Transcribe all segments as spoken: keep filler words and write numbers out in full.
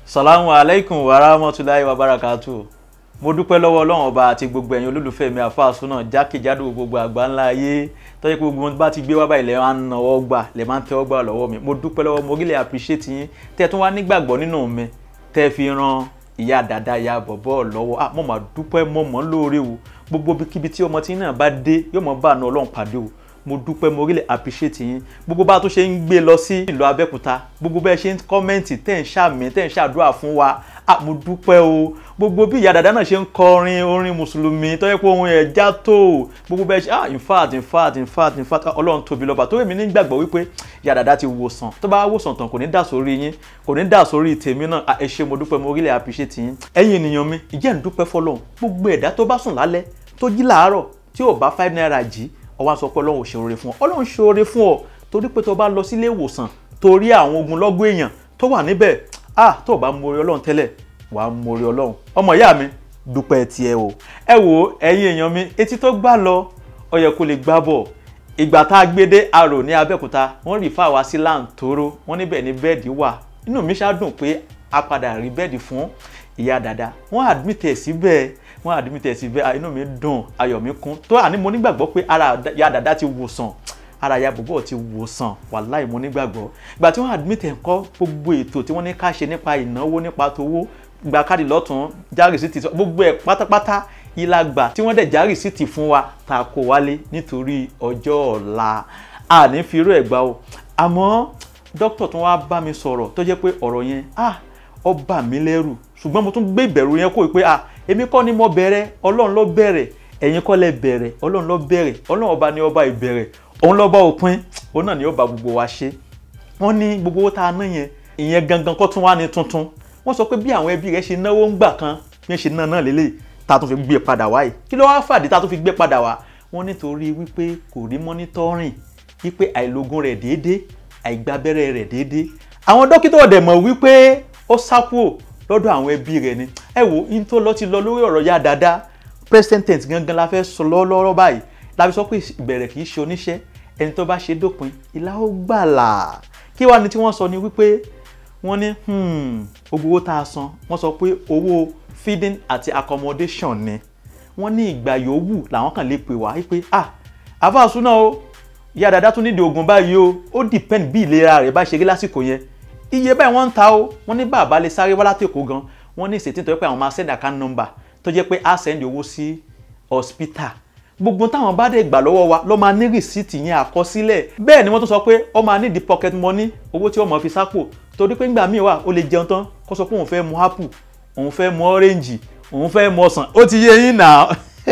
Salamu alaikum wa rahmatullahi wa barakatuh. Mo dúpẹ́ lọ́wọ́ Ọlọ́run Ọba àti gbogbo ẹ̀yin olólùfẹ́ mi Alfa Suna jákèjádò gbogbo àgbáńlá ayé tó jẹ́ pé gbogbo bá ti gbé wá báyìí lẹ máa ń nawọ́ gbà lẹ máa ń tẹ́wọ́ gbà lọ́wọ́ mi. Mo dúpẹ́ lọ́wọ́ mo really appreciate yín tẹ́ tún wá nígbàgbọ́ nínú mi tẹ́ fi ran ìyá Dada ìyá bọ̀bọ́ lọ́wọ́. Ah mo máa dúpẹ́ mo mọ̀ lóore o. Gbogbo kíbi tí ọmọ tí náà bá dé yóò mọ̀ bá àánú Ọlọ́run pàdé o. Mo dúpẹ́ mo really appreciate yín. Gbogbo bá tó ṣe ń gbé lọ sí ìlú Abẹ́òkúta, gbogbo bẹ́ẹ̀ ṣe ń comment tẹ́ ń ṣàmì tẹ́ ń ṣàdúrà fún wa. Ah mo dúpẹ́ o. Gbogbo bí ìyá Dada náà ṣe ń kọrin orin mùsùlùmí tó yẹ pé ohun ẹ̀ já tó. Gbogbo bẹ́ẹ̀ ṣe ah in fact in fact in fact in fact Ọlọ́run tóbi lọ́ba tó èmi ní gbàgbọ́ wípé ìyá Dada ti wòsàn. Tó bá wòsàn tán kò ní dà sórí yín, kò ní dà sórí tèmi náà. Ah ẹ ṣé mo dúpẹ́ mo really appreciate yín. Ẹ̀yin ènìyàn mi, ìjẹ́ ń dúpẹ́ fọ́lọ́run. Gbogbo ẹ̀dá tó bá sùn lálẹ́, tó jí láàárọ̀, tí ò bá five naira jí, ó wá sọ pé Ọlọ́run ṣe oore fún ọ. Ọlọ́run ṣe oore fún ọ torí pé tó bá lọ sílé ìwòsàn torí àwọn ogunlọ́gọ̀ èèyàn tó wà níbẹ̀. Ah tó bá mọ oore Ọlọ́run tẹ́lẹ̀, wàá mọ oore Ọlọ́run. Ọmọ ìyá mi, dúpẹ́ tiẹ̀ o. Ẹ wò ẹ̀yin èèyàn mi, etí tó gbà lọ ó yẹ kó lè gbá bọ̀. Ìgbà tá a gbé dé Arò ní Abẹ́òkúta, wọ́n rí fáwa sí Láǹtóró, wọ́n níbẹ̀ ní bẹ́ẹ̀dì wà. Inú mi ṣá dùn pé a padà rí bẹ́ẹ̀dì fún ìyá Dada. Wọ́n admit ẹ̀ síbẹ̀, wọ́n admit ẹ̀ síbẹ̀, inú mi dùn, ayọ̀ mi kún. Tó àní mo nígbàgbọ́ pé ara ìyá Dada ti wòsàn, ara ìyá bọ̀bọ̀ ti wòsàn, wàláì mo nígbàgbọ́. Ìgbà tí wọ́n admit ẹ̀ ńkọ́ gbogbo ètò tí wọ́n ní ká ṣe nípa ìnáwó nípa tówó, gba káàdì lọ́tún, já rìsíìtì gbogbo ẹ̀ pátápátá ìlàgbà tí wọ́n dẹ̀ já rìsíìtì fún wa ta kó wálé nítorí ọjọ́ ọ̀la. A ní fi irú ẹ̀ gbà o. Àmọ́ dókítà tún wá bá mi sọ̀rọ̀ tó jẹ́ pé ọ̀rọ̀ yẹn ah ó bà mí lẹ́rù, ṣùgbọ́n mo tún gbé ìbẹ̀rù yẹn kó pé ah èmi kọ́ ni mo bẹ̀rẹ̀, Ọlọ́run ló bẹ̀rẹ̀, ẹ̀yin kọ́ lẹ bẹ̀rẹ̀, Ọlọ́run ló bẹ̀rẹ̀, Ọlọ́run ọba ni ọba ìbẹ̀rẹ̀, òun ló bá òpin, òun náà ni ó bá gbogbo wa ṣe. Wọ́n ní gbogbo owó tá a ná yẹn, ìyẹn gangan kọ́ tún wá ní tuntun. Wọ́n sọ pé bí àwọn ẹbí rẹ̀ ṣe náwó ń gbà kan bí wọ́n ṣe ná náà lélẹ̀ ta tún fi gbé padà wá yìí. Kí ló wá fàdí ta tún fi gbé padà wá? Wọ́n nítorí wípé kò rí mọ́nítọ́rìn, wípé àìlógún rẹ̀ déédéé, àìgbábẹ́rẹ́ rẹ̀ déédéé. Àwọn dókítà ọ̀dẹ̀ mọ̀ wípé ó sá kúrò lọ́dọ̀ àwọn ẹbí rẹ̀ ni. Ẹ wo in tó lọ ti lọ lórí ọ̀rọ̀ ìyá Dada, present tense gangan la fẹ́ sọ lọ́rọ̀ báyìí. La fi sọ pé ìbẹ̀rẹ̀ kì í ṣe oníṣẹ́, ẹni tó bá ṣe dópin ìlà ó gbàlà. Kí wá ni tí wọ́n sọ ni wípé wọ́n ní gbogbo owó tá a san, wọ́n sọ pé owó feeding àti accommodation ni. Wọ́n ní ìgbà yòówù làwọn kan lè pè wá wípé ah Alfa Suna o, ìyá Dada tún nídìí oògùn báyìí o, ó depend bí ìlera rẹ̀ bá ṣe rí lásìkò yẹn. Iye báyìí wọ́n ń ta o. Wọ́n ní bàbá lè sáré wá látẹ̀kọ́ gan. Wọ́n ní ìṣètì tó yẹ pé àwọn máa send account number tó jẹ́ pé á send owó sí hospital. Gbogbo táwọn bá dé gbà lọ́wọ́ wa ló máa ní rìsíìtì yẹn àkọsílẹ̀. Bẹ́ẹ̀ ni wọ́n tún sọ pé ó máa ní di pocket money, owó tí ó mọ̀ fi sápò. Torí pé nígbà míì wà ó lè jẹun tán kó sọ pé òun fẹ́ mu apple, òun fẹ́ mu orange, òun fẹ́ mu ọsàn. Ó ti yé yín náà.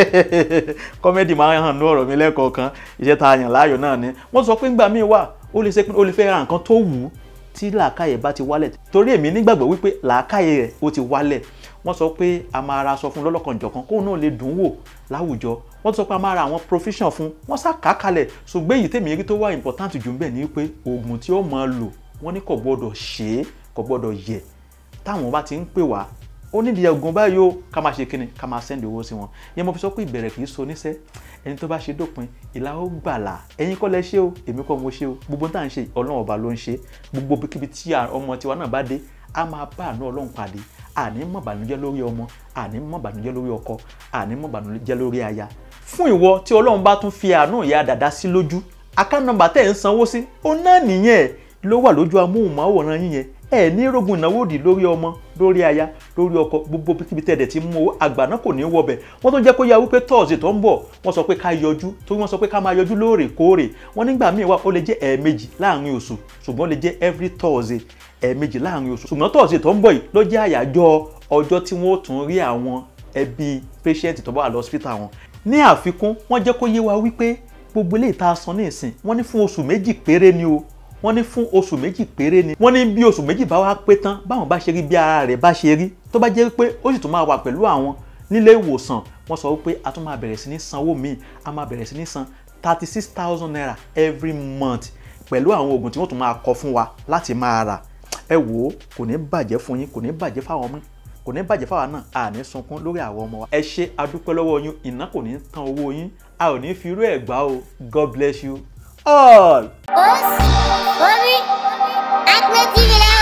Kọ́mẹ́dì máa ń hàn ní ọ̀rọ̀ mi lẹ́ẹ̀kọ̀ọ̀kan. Iṣẹ́ ta yàn láàyò náà ni. Wọ́n sọ pé nígbà míì wà ó lè ṣe pé ó lè fẹ́ ra nǹkan tó wù ú tí làákàyè bá ti wálẹ̀. Torí èmi nígbàgbọ́ wípé làákàyè rẹ̀ ó ti wálẹ̀. Wọ́n sọ pé a máa ra aṣọ fún lọ́lọ́kanjọ̀kan kóun náà lè dùn wò láwùjọ. Wọ́n sọ pé a máa ra àwọn provision fún, wọ́n sá kàkálẹ̀. Ṣùgbọ́n èyí tèmi rí tó wà important jù ń bẹ̀ ni wípé oògùn tí ó máa lò wọ́n ní kò gbọ́dọ̀ ṣe é, kò gbọ́dọ̀ yẹ̀. Táwọn bá ti ń pè wá, ó nídìí oògùn báyìí ó ká máa ṣe kíni, ká máa send owó sí wọn. Yẹn mo fi sọ pé ìbẹ̀rẹ̀ kì í so níṣẹ́. Ẹni tó bá ṣe dópin ìlà ó gbàlà. Ẹ̀yin kọ́ lẹ ṣe o, èmi kọ́ mo ṣe o. Gbogbo tá à ń ṣe Ọlọ́run ọba ló ń ṣe. Gbogbo kíbi tí ọmọ tiwa náà bá dé, a máa bá àánú Ọlọ́run pàdé. Àní mọ̀ bànújẹ́ lórí ọmọ, àní mọ̀ bànújẹ́ lórí ọkọ, àní mọ̀ bànújẹ́ lórí aya. Fún ìwọ tí Ọlọ́run bá tún fi àánú ìyá Dada sí lójú, account number tẹ́ ń sanwó sí, ó náà nìyẹn ló wà lójú amóhùnmáwòrán yín yẹn. Ẹ ní rògùn ìnáwó òdì lórí ọmọ, lórí aya, lórí ọkọ, gbogbo kíbi tẹ́ẹ̀dẹ̀ tí mú owó àgbà náà kò ní wọbẹ̀. Wọ́n tó jẹ́ kó yá wípé Thursday tó ń bọ̀, wọ́n sọ pé ká yọjú, torí wọ́n sọ pé ká máa yọjú lóòrèkóòrè. Wọ́n nígbà míì wà ó lè jẹ́ ẹ̀ẹ̀mejì láàrin oṣù, ṣùgbọ́n ó lè jẹ́ every Thursday ẹ̀ẹ̀mejì láàrin oṣù. Ṣùgbọ́n Thursday tó ń bọ̀ yìí ló jẹ́ àyájọ́ ọjọ́ tí wọ́n ó tún rí àwọn ẹbí patient tó bá wà lọ hospital wọn. Ní àfikún, wọ́n jẹ́ kó yé wa wípé gbogbo eléyìí tá a san ní ìsìn, wọ́n ní fún oṣù méjì péré ni o. Wọ́n ní fún oṣù méjì péré ni. Wọ́n ní bí oṣù méjì bá wá pé tán, báwọn bá ṣe rí bí ara rẹ̀ bá ṣe rí, tó bá jẹ́ pé ó sì tún máa wà pẹ̀lú àwọn nílé ìwòsàn. Wọ́n sọ wípé a tún máa bẹ̀rẹ̀ sí ní sanwó míì, a máa bẹ̀rẹ̀ sí ní san thirty six thousand naira every month pẹ̀lú àwọn oògùn tí wọ́n tún máa kọ fún wa láti máa rà. Ẹ wò ó, kò ní bàjẹ́ fún yín, kò ní bàjẹ́ fáwọn ọmọ, kò ní bàjẹ́ fáwọn náà, a ní sunkún lórí àwọn ọmọ wa. Ẹ ṣé adúpẹ́ lọ́wọ́ yín, iná kò ní tán owó yín, a ò ní fi irú ẹ̀ gbà o. God bless you all.